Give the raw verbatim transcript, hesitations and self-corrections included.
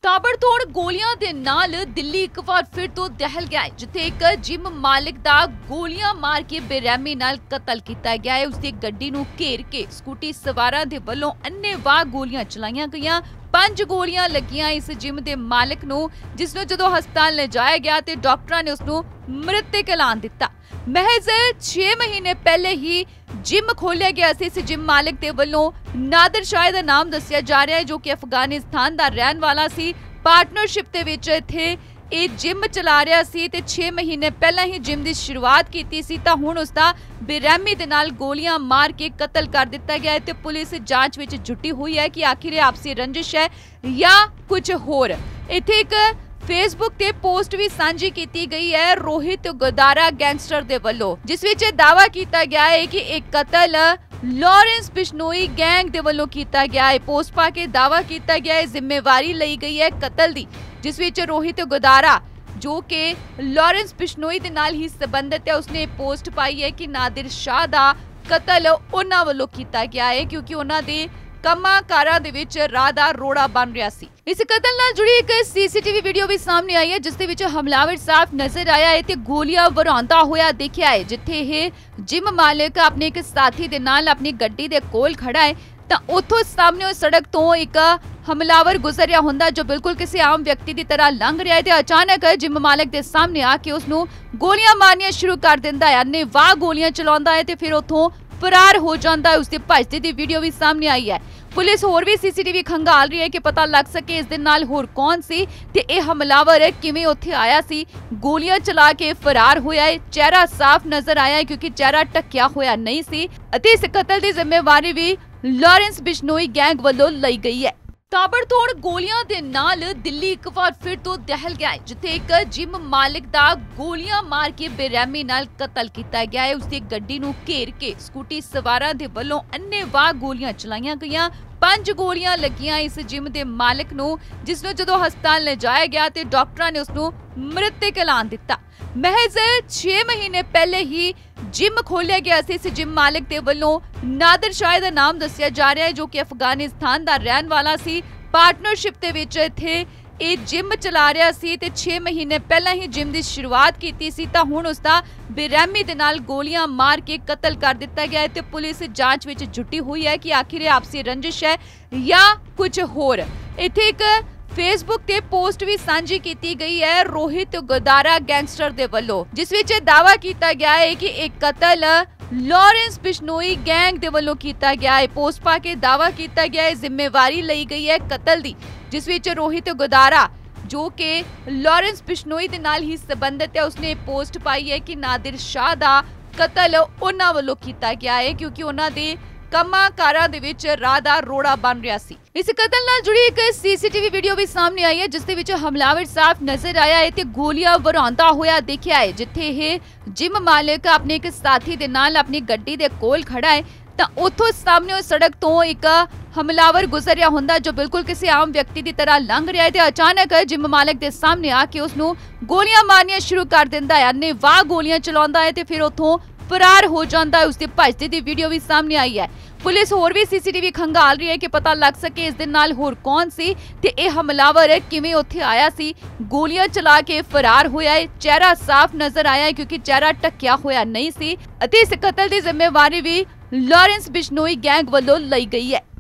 ਤਾਬੜਤੋੜ ਗੋਲੀਆਂ ਦੇ ਨਾਲ ਦਿੱਲੀ ਇੱਕ ਵਾਰ ਫਿਰ ਤੋਂ ਦਹਿਲ ਗਿਆ ਹੈ, ਜਿੱਥੇ ਇੱਕ ਜਿਮ ਮਾਲਿਕ ਦਾ ਗੋਲੀਆਂ ਮਾਰ ਕੇ ਬੇਰਹਿਮੀ ਨਾਲ ਕਤਲ ਕੀਤਾ ਗਿਆ ਹੈ। ਉਸਦੀ ਗੱਡੀ ਨੂੰ ਘੇਰ ਕੇ ਸਕੂਟੀ ਸਵਾਰਾਂ ਦੇ ਵੱਲੋਂ ਅੰਨ੍ਹੇਵਾਹ ਗੋਲੀਆਂ ਚਲਾਈਆਂ ਗਈਆਂ। ਪੰਜ ਗੋਲੀਆਂ ਲੱਗੀਆਂ ਇਸ ਜਿਮ ਦੇ ਮਾਲਕ ਨੂੰ, ਜਿਸ ਨੂੰ ਜਦੋਂ ਹਸਪਤਾਲ ਲਿਜਾਇਆ ਗਿਆ ਤੇ ਡਾਕਟਰਾਂ ਨੇ ਉਸ ਨੂੰ ਮ੍ਰਿਤਕ ਐਲਾਨ ਦਿੱਤਾ। महज छे महीने पहले ही जिम खोलिया गया सी। इस जिम मालिक के वल्लों नादिर शाह दा नाम दस्सिया जा रहा है, जो कि अफगानिस्तान दा रहन वाला सी। पार्टनरशिप दे विच इत्थे ये जिम चला रहा सी ते छे महीने पहला ही जिम की शुरुआत की सी, तां हुण उसदा बेरहमी दे नाल गोलियां मार के कतल कर दिता गया है। ते पुलिस जांच विच जुटी हुई है कि आखिर आपसी रंजिश है या कुछ होर। इत्थे एक फेसबुक ते पोस्ट भी साझी की गई है रोहित गोदारा गैंगस्टर दे वल्लों, जिस विच दावा किया गया है कि एक कतल लॉरेंस बिश्नोई गैंग दे वल्लों किया गया है। पोस्ट पा के दावा किया गया है जिम्मेवारी लई गई है कतल दी, जिस विच रोहित गोदारा जो कि लॉरेंस बिश्नोई दे नाल ही संबंधित है, उसने पोस्ट पाई है कि नादिर शाह दा कतल उन्हां वल्लों किया गया है, क्योंकि उन्हां दे कमां कारां दे विच राह दा रोड़ा बन रहा सी। इस कतल नाल जुड़ी एक सीसीटीवी वीडियो भी सामने आई है, जिस दे विच हमलावर साफ नजर आया है ते गोलियां वरांदा होया दिखिया है। जिथे यह जिम मालिक अपने एक साथी दे नाल अपनी गड्डी दे कोल खड़ा है, तां उत्थों सामने सड़क तो एक हमलावर गुजर रहा हुंदा, जो बिल्कुल किसी आम व्यक्ति की तरह लंघ रहा है ते अचानक जिम मालिक के सामने आके उसनूं गोलियां मारनियां शुरू कर दिंदा है। अन्नेवाह गोलियां चलाउंदा है ते फिर उत्थों फरार हो जाता है। उसकी भजदी दी वीडियो भी सामने आई है। पुलिस होर भी सीसीटीवी खंगाल रही है कि पता लग सके इस दे नाल होर कौन सी ते यह हमलावर किवें उत्थे आया सी। गोलियां चला के फरार होया है। चेहरा साफ नजर आया है, क्योंकि चेहरा ढकिया होया नहीं सी। अते इस कतल की जिम्मेवारी भी लॉरेंस बिश्नोई गैंग वालों लई गई है। ताबड़तोड़ गोलियां दे नाल दिल्ली एक बार फिर तो दहल गया है, जिथे एक जिम मालिक दा गोलियां मार के बेरहमी नाल कतल किया गया है। उसदी गड्डी नूं घेर के स्कूटी सवारां दे वल्लों अन्नेवाह गोलियां चलाईयां गईयां। पंज गोलियां लगियां इस जिम दे मालिक नूं, जिस नूं जदों हस्पताल लिजाया गया ते डॉक्टरां ने उसनूं मृतक ऐलान दिता। महज छे महीने पहले ही जिम खोलिया गया सी। इस जिम मालिक के वल्लों नादिर शाह दा नाम दस्सिया जा रहा है, जो कि अफगानिस्तान दा रहन वाला सी। पार्टनरशिप दे विच इत्थे ये जिम चला रहा सी ते छे महीने पहला ही जिम की शुरुआत की सी, तां हुण उसदा बेरहमी दे नाल गोलियां मार के कतल कर दिता गया है। ते पुलिस जांच विच जुटी हुई है कि आखिर आपसी रंजिश है या कुछ होर। इत्थे एक फेसबुक ते पोस्ट भी साझी की गई है रोहित गोदारा गैंगस्टर दे वल्लों, जिस विच दावा किया गया है कि एक कतल लॉरेंस बिश्नोई गैंग दे वल्लों किया गया है। पोस्ट पा के दावा किया गया है जिम्मेवारी लई गई है कतल दी, जिस विच रोहित गोदारा जो कि लॉरेंस बिश्नोई दे नाल ही संबंधित है, उसने पोस्ट पाई है कि नादिर शाह दा कतल उन्हां वल्लों किया गया है, क्योंकि उन्हां दे कमां कारां दे विच राह दा रोड़ा बन रहा सी। इस कतल नाल जुड़ी एक सीसीटीवी वीडियो भी सामने आई है, जिस दे विच हमलावर साफ नजर आया है ते गोलियां वरांदा होया दिखिया है। जिथे यह जिम मालिक अपने एक साथी दे नाल अपनी गड्डी दे कोल खड़ा है, तां उत्थों सामने सड़क तो एक हमलावर गुजर रहा हुंदा, जो बिल्कुल किसी आम व्यक्ति की तरह लंघ रहा है ते अचानक जिम मालिक के सामने आके उसनूं गोलियां मारनियां शुरू कर दिंदा है। अन्नेवाह गोलियां चलाउंदा है ते फिर उत्थों फरार हो जाता है। उसकी भजदी दी वीडियो भी सामने आई है। पुलिस होर भी सीसीटीवी खंगाल रही है कि पता लग सके इस दे नाल होर कौन सी ते यह हमलावर किवें उत्थे आया सी। गोलियां चला के फरार होया है। चेहरा साफ नजर आया है, क्योंकि चेहरा ढकिया होया नहीं सी। अते इस कतल की जिम्मेवारी भी लॉरेंस बिश्नोई गैंग वालों लई गई है।